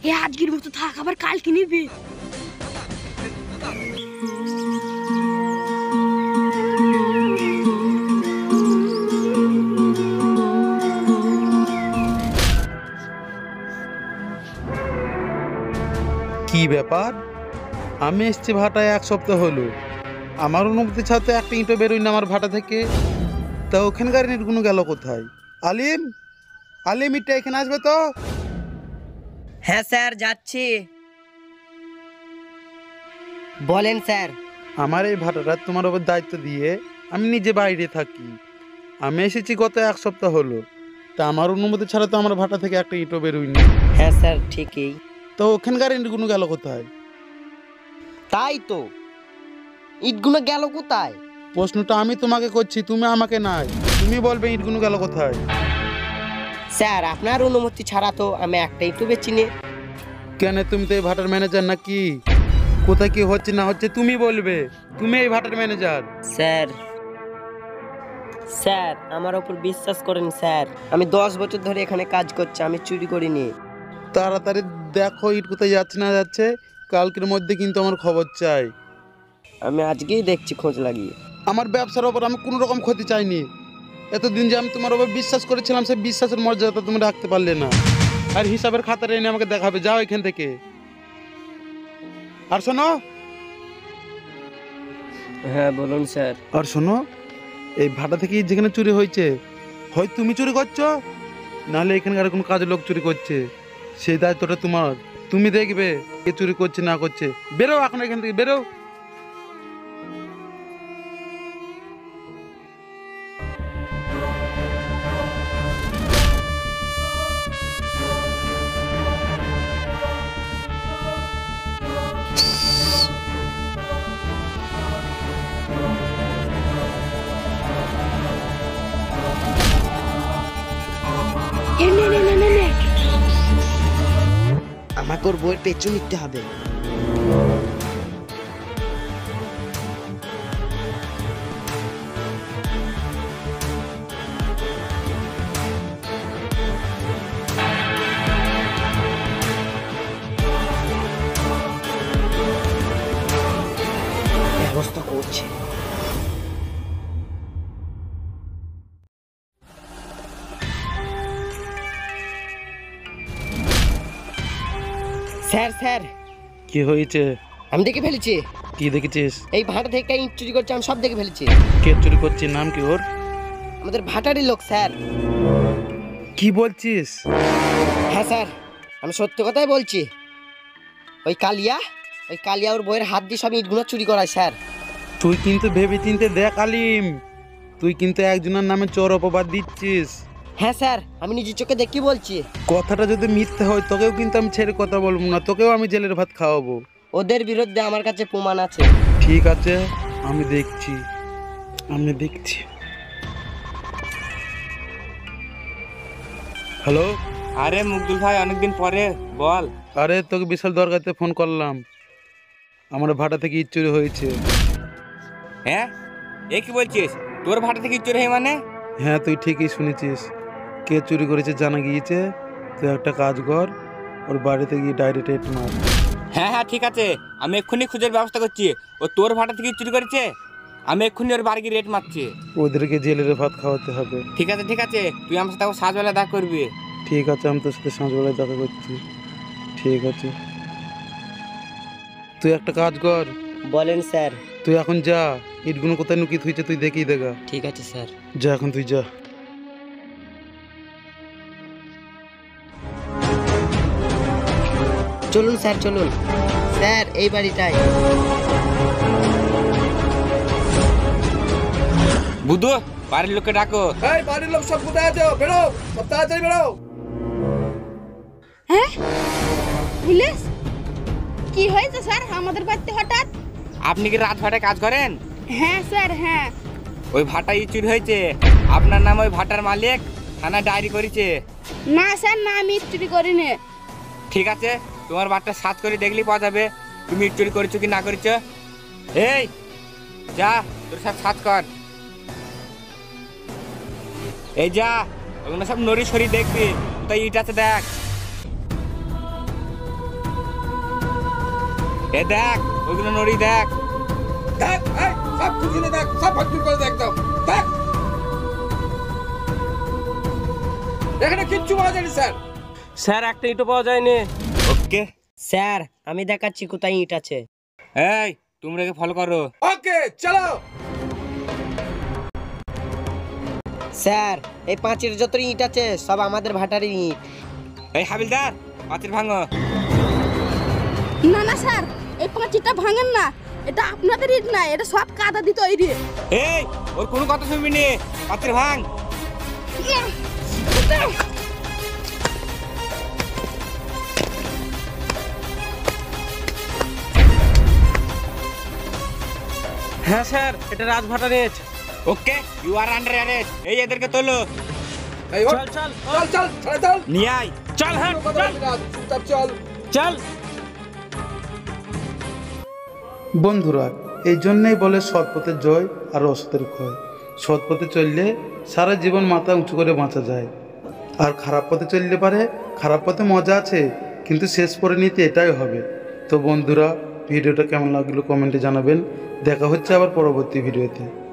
আজকের মতো থাক, আবার কালকে নিবে। কি ব্যাপার? আমি এসছি ভাটায় 1 সপ্তাহ হলো, আমার অনুমতি ছাড়া তো একটা ইঁটো বেরোই না আমার ভাটা থেকে। তা ওখানকার ইঁটগুলো গেল কোথায়? আলিম, আলিম ইটটা এখানে আসবে তো? হ্যাঁ স্যার, যাচ্ছি। বলেন স্যার। আমার এই ভাটাটা তোমার ওপর দায়িত্ব দিয়ে আমি নিজে বাইরে থাকি। আমি এসেছি গত 1 সপ্তাহ হলো, তা আমার অনুমতি ছাড়া তো আমার ভাটা থেকে একটা ইঁটো বেরোয়নি। হ্যাঁ স্যার, ঠিকই। তো ওখানকার ইঁটগুলো গেল কোথায়? তাই তো, ইটগুলো গেল কোথায়? প্রশ্নটা আমি তোমাকে করছি, তুমি আমাকে নাই। তুমি বলবে ইঁটগুলো গেল কোথায়। স্যার, আপনার অনুমতি ছাড়া তো আমি একটা ইটও বেচি নে। কেন, তুমি তো এই ভাটার ম্যানেজার নাকি? কোথায় কি হচ্ছে না হচ্ছে তুমি বলবে, তুমি এই ভাটার ম্যানেজার। স্যার, স্যার আমার ওপর বিশ্বাস করেন স্যার, আমি 10 বছর ধরে এখানে কাজ করছি, আমি চুরি করিনি। তাড়াতাড়ি দেখো ইট কোথায় যাচ্ছে না যাচ্ছে, কালকের মধ্যে কিন্তু আমার খবর চাই। আমি আজকেই দেখছি খোঁজ লাগিয়ে। আমার ব্যবসার ওপর আমি কোনো রকম ক্ষতি চাইনি। এতদিন যে আমি তোমার ওপর বিশ্বাস করেছিলাম, সেই বিশ্বাসের মর্যাদা তুমি রাখতে পারলে না। আর হিসাবের খাতাটা এনে আমাকে দেখাবে, যাও এখান থেকে। আর শোনো। হ্যাঁ বলুন স্যার। আর শোনো, এই ভাটা থেকে যেখানে চুরি হয়েছে, হয় তুমি চুরি করছো, নাহলে এখানকার কোনো কাজের লোক চুরি করছে। সেই দায়িত্বটা তোমার, তুমি দেখবে কে চুরি করছে না করছে। বেরো এখন এখান থেকে, বেরো। আমাকে ওর বইয়ের পেছু নিতে হবে। ব্যবস্থা করছে। স্যার স্যার, কি হয়েছে? আমি দেখে ফেলেছি। কি দেখেছিস? এই ভাটা থেকে ইট চুরি করছে, আমি সব দেখে ফেলেছি। কে চুরি করছে? নাম কি ওর? আমাদের ভাটারই লোক স্যার। কি বলছিস? হ্যাঁ স্যার, আমি সত্যি কথাই বলছি। ওই কালিয়া ওর বইয়ের হাত দিয়ে সব ইটগুলো চুরি করায় স্যার। তুই কিন্তু ভেবে চিনতে দেখ আলিম, তুই কিন্তু একজনের নামে চোর অপবাদ দিচ্ছিস। হ্যাঁ স্যার, আমি নিজের চোখে দেখি বলছি। কথাটা যদি মিথ্যে হয়, তোকেও কিন্তু আমি ছেড়ে কথা বলবো না, তোকেও আমি জেলের ভাত খাওয়াবো। ওদের বিরুদ্ধে আমার কাছে প্রমাণ আছে। ঠিক আছে, আমি দেখছি। হ্যালো। আরে মুকদুল ভাই, অনেকদিন পরে, বল। আরে তোকে বিশাল দরকারতে ফোন করলাম, আমার ভাটা থেকে ইট চুরি হয়েছে। হ্যাঁ, এ কি বলছিস? তোর ভাটা থেকে চুরি হয় মানে? হ্যাঁ, তুই ঠিকই শুনেছিস। কে চুরি করেছে জানা গিয়েছে। তুই একটা কাজ কর, ওর বাড়িতে গিয়ে ডাইরেক্ট রেড মার। হ্যাঁ হ্যাঁ ঠিক আছে, আমি এক্ষুনি খুঁজের ব্যবস্থা করছি। ও তোর ভাটা থেকে চুরি করেছে, আমি এক্ষুনি ওর বাড়ি গিয়ে রেট মারছি। ওদেরকে জেলের ভাত খাওয়াতে হবে। ঠিক আছে ঠিক আছে, তুই আমার সাথে সাজবেলা দেখা করবি। ঠিক আছে, আমি তোর সাথে সন্ধ্যাবেলায় দেখা করছি। ঠিক আছে, তুই একটা কাজ কর। বলেন স্যার। তুই এখন যা, ইটগুলো কোথায় লুকিয়ে থুইছে তুই দেখিয়ে দেখা। ঠিক আছে স্যার। যা, এখন তুই যা। চলুন স্যার, চলুন স্যার, এই বাড়িটাই। বুধু, বাড়ির লোককে ডাকো। এই বাড়ির লোক সব কোথায় আছো? বেরো, সব তাড়াতাড়ি বেরো। হ্যাঁ পুলিশ, কি হয়েছে স্যার আমাদের বাড়িতে হঠাৎ? আপনি কি রাত ভাটায় কাজ করেন? হ্যাঁ স্যার, হ্যাঁ। ওই ভাটা চুরি হয়েছে, আপনার নাম ওই ভাটার মালিক থানায় ডায়েরি করেছে। না স্যার, না, আমি চুরি করিনি। ঠিক আছে, তোমার বাড়িটা সার্চ করে দেখলেই পাওয়া যাবে তুমি ইট চুরি করেছো কি না করেছো। এই যা, তোর সব সার্চ কর। এই যা, ওগুলো সব নড়ি সরি দেখবি, কোথায় ইট আছে দেখ। এ দেখ ওইগুলো নড়ি দেখ। দেখ এই সব খুঁজে দেখ, সব ভাঙচুর করে দেখ একদম। দেখ এখানে কিচ্ছু পাওয়া যায়নি স্যার। স্যার একটা ইটও পাওয়া যায়নি। ওকে স্যার আমি দেখাচ্ছি কোথায় ইট আছে। এই তোমরা ফলো করো। ওকে চলো। স্যার এই পাঁচের যত ইট আছে সব আমাদের ভাটার ইট। এই হাবিলদার পাঁচের ভাঙো। না না স্যার, এই পাঁচিটা ভাঙেন না, এটা আপনাদের ইট না, এটা সব কাদা দিয়ে তৈরি। এই ওর কোনো কথা শুনবি নি, পাঁচের ভাঙ। হ্যাঁ স্যার, এটা রাজভাটার ইট। Okay you are under arrest. এই এদেরকে তোলো। এই ওঠ। চল চল চল চল চল চল নিয়ে আয়। চল, হ্যাঁ কোনো কথা চল বলবি না, চুপচাপ চল। চল। বন্ধুরা, এই জন্যই বলে সৎ পথে জয় আর অসতের ক্ষয়। সৎ পথে চললে সারা জীবন মাথা উঁচু করে বাঁচা যায়, আর খারাপ পথে চললে পারে খারাপ পথে মজা আছে, কিন্তু শেষ পরিণতি এটাই হবে। তো বন্ধুরা, ভিডিওটা কেমন লাগলো কমেন্টে জানাবেন। দেখা হচ্ছে আবার পরবর্তী ভিডিওতে।